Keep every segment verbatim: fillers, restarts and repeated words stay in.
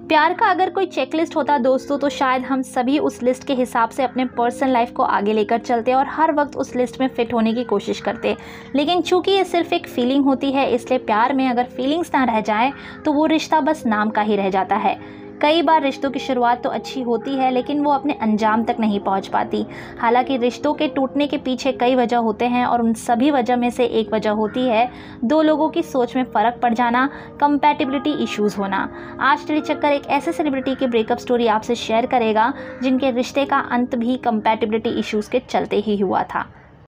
प्यार का अगर कोई चेकलिस्ट होता दोस्तों तो शायद हम सभी उस लिस्ट के हिसाब से अपने पर्सनल लाइफ को आगे लेकर चलते और हर वक्त उस लिस्ट में फिट होने की कोशिश करते। लेकिन चूंकि ये सिर्फ एक फीलिंग होती है, इसलिए प्यार में अगर फीलिंग्स ना रह जाए तो वो रिश्ता बस नाम का ही रह जाता है। कई बार रिश्तों की शुरुआत तो अच्छी होती है लेकिन वो अपने अंजाम तक नहीं पहुंच पाती। हालांकि रिश्तों के टूटने के पीछे कई वजह होते हैं और उन सभी वजह में से एक वजह होती है दो लोगों की सोच में फ़र्क पड़ जाना, कंपैटिबिलिटी इश्यूज़ होना। आज टेली चक्कर एक ऐसे सेलिब्रिटी की ब्रेकअप स्टोरी आपसे शेयर करेगा जिनके रिश्ते का अंत भी कंपैटिबिलिटी इश्यूज़ के चलते ही हुआ था।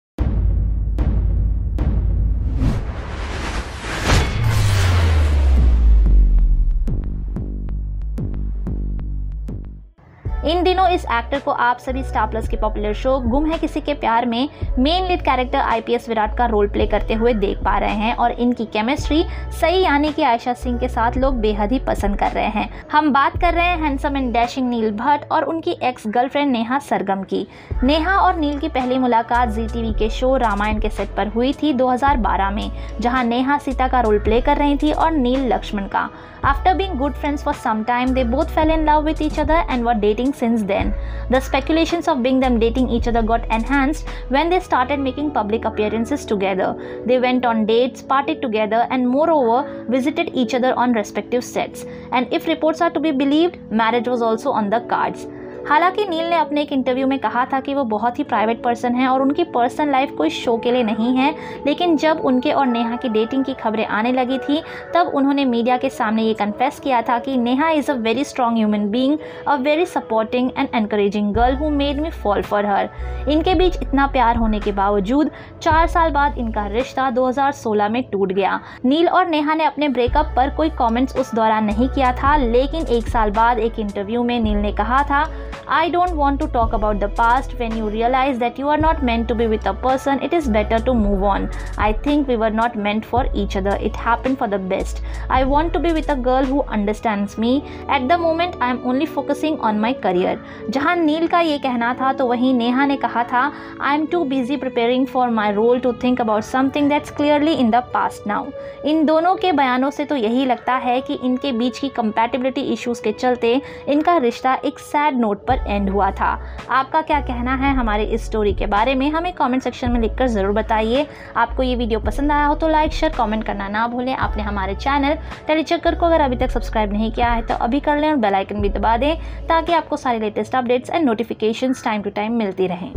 इन दिनों इस एक्टर को आप सभी स्टार प्लस के पॉपुलर शो गुम है किसी के प्यार में main lead character IPS Virat का रोल प्ले करते हुए देख पा रहे हैं और इनकी केमिस्ट्री सही यानी कि आयशा सिंह के साथ लोग बेहद ही पसंद कर रहे हैं। हम बात कर रहे हैं handsome and dashing Neil Bhatt और उनकी एक्स गर्लफ्रेंड नेहा सरगम की। नेहा और नील की पहली मुलाकात जी टीवी के शो रामायण के सेट पर हुई थी दो हज़ार बारह में, जहां नेहा सीता का रोल प्ले कर रही थी और नील लक्ष्मण का। After being good friends for some time, they both fell in love with each other and were dating since then. The speculations of being them dating each other got enhanced when they started making public appearances together. They went on dates, partied together, and moreover visited each other on respective sets. And if reports are to be believed, marriage was also on the cards. हालांकि नील ने अपने एक interview में कहा था कि वो बहुत ही प्राइवेट पर्सन है और उनकी पर्सनल लाइफ कोई शो के लिए नहीं है, लेकिन जब उनके और नेहा की डेटिंग की खबरें आने लगी थी तब उन्होंने मीडिया के सामने ये कन्फेस किया था कि Neha is a very strong human being, a very supporting and encouraging girl who made me fall for her. इनके बीच इतना प्यार होने के बावजूद चार साल बाद इनका रिश्ता दो हज़ार सोलह में टूट गया। नील और नेहा ने अपने ब्रेकअप पर कोई कॉमेंट्स उस दौरान नहीं किया था, लेकिन एक साल बाद एक इंटरव्यू में नील ने कहा था, I don't want to talk about the past. When you realize that you are not meant to be with a person, it is better to move on. I think we were not meant for each other. It happened for the best. I want to be with a girl who understands me. At the moment, I am only focusing on my career. जहाँ नील का ये कहना था तो वहीं नेहा ने कहा था, I am too busy preparing for my role to think about something that's clearly in the past now. इन दोनों के बयानों से तो यही लगता है कि इनके बीच की compatibility issues के चलते इनका रिश्ता एक sad note पर एंड हुआ था। आपका क्या कहना है हमारे इस स्टोरी के बारे में, हमें कमेंट सेक्शन में लिखकर ज़रूर बताइए। आपको ये वीडियो पसंद आया हो तो लाइक शेयर कमेंट करना ना भूलें। आपने हमारे चैनल टेली चक्कर को अगर अभी तक सब्सक्राइब नहीं किया है तो अभी कर लें और बेल आइकन भी दबा दें ताकि आपको सारे latest updates and notifications time to time मिलती रहें।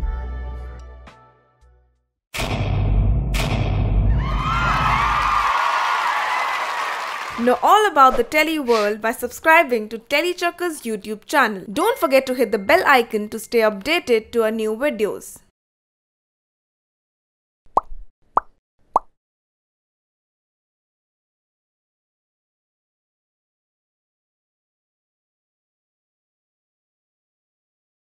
Know all about the Telly world by subscribing to Telly Chakkar's YouTube channel. Don't forget to hit the bell icon to stay updated to our new videos.